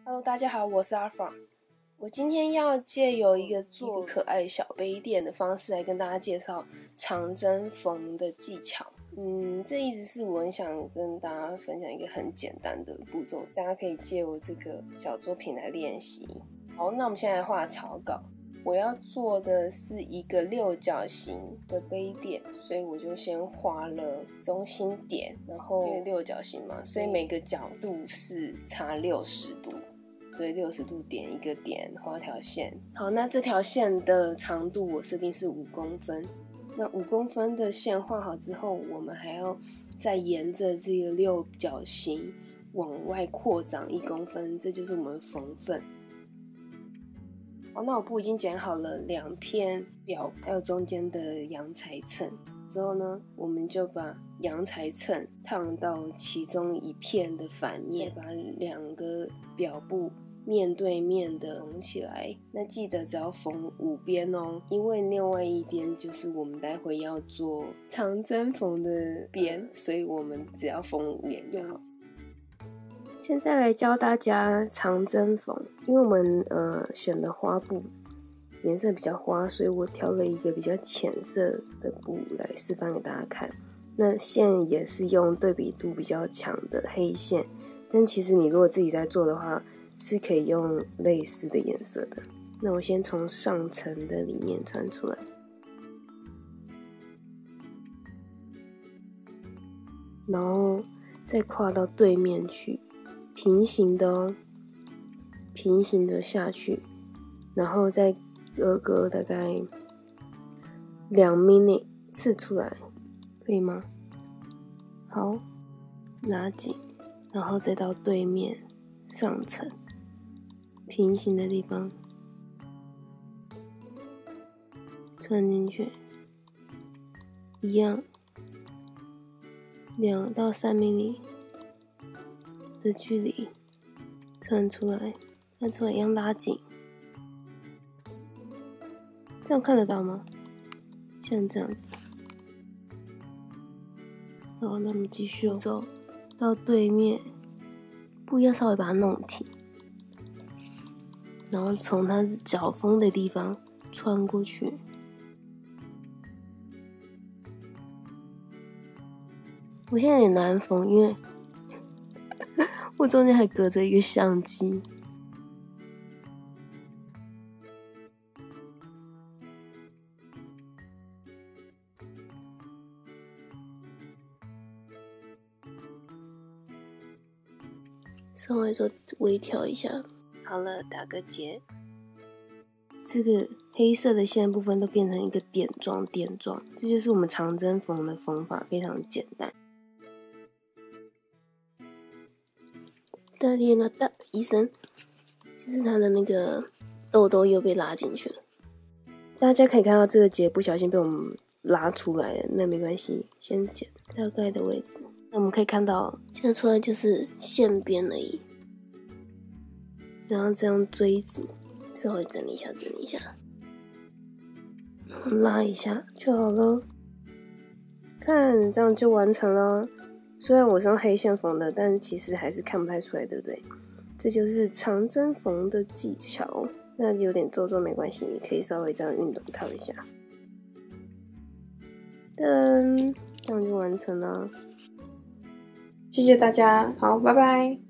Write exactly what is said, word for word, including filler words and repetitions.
Hello， 大家好，我是阿法。我今天要借由一个做可爱小杯垫的方式来跟大家介绍长针缝的技巧。嗯，这一直是我很想跟大家分享一个很简单的步骤，大家可以借我这个小作品来练习。好，那我们现在来画草稿。我要做的是一个六角形的杯垫，所以我就先画了中心点，然后因为六角形嘛，所以每个角度是差六十度，所以六十度点一个点，画条线。好，那这条线的长度我设定是五公分。那五公分的线画好之后，我们还要再沿着这个六角形往外扩张一公分，这就是我们缝份。好，那我布已经剪好了两片表，还有中间的阳裁衬。之后呢，我们就把阳裁衬烫到其中一片的反面，把两个表布面对面的缝起来。那记得只要缝五边哦，因为另外一边就是我们待会要做长针缝的边，所以我们只要缝五边就好。现在来教大家长针缝，因为我们呃选的花布颜色比较花，所以我挑了一个比较浅色的布来示范给大家看。那线也是用对比度比较强的黑线，但其实你如果自己在做的话，是可以用类似的颜色的。那我先从上层的里面穿出来，然后再跨到对面去。平行的哦，平行的下去，然后再隔个大概两 minute 刺出来，可以吗？好，拉紧，然后再到对面上层平行的地方穿进去，一样，两到三 minute。的距离穿出来，穿出来一样拉紧，这样看得到吗？像这样子。好，那我们继续走到对面，布要稍微把它弄挺，然后从它脚锋的地方穿过去。我现在有点难缝，因为我中间还隔着一个相机。稍微做微调一下，好了，打个结。这个黑色的线部分都变成一个点状点状，这就是我们长针缝的缝法，非常简单。大天呐，哒一声，就是它的那个痘痘又被拉进去了。大家可以看到这个结不小心被我们拉出来了，那没关系，先剪大概的位置。那我们可以看到，现在出来就是线边而已。然后这样锥子稍微整理一下，整理一下，然后拉一下就好了。看，这样就完成了。虽然我是用黑线缝的，但其实还是看不太出来，对不对？这就是长针缝的技巧。那有点皱皱没关系，你可以稍微这样运动套一下。噔，这样就完成了。谢谢大家，好，拜拜。